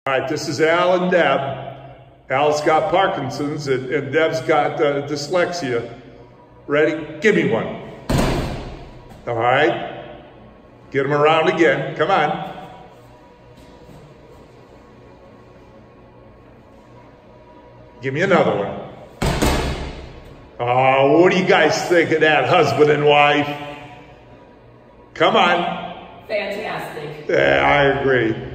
All right, this is Al and Deb. Al's got Parkinson's and Deb's got dyslexia. Ready? Give me one. All right. Get him around again. Come on. Give me another one. Oh, what do you guys think of that, husband and wife? Come on. Fantastic. Yeah, I agree.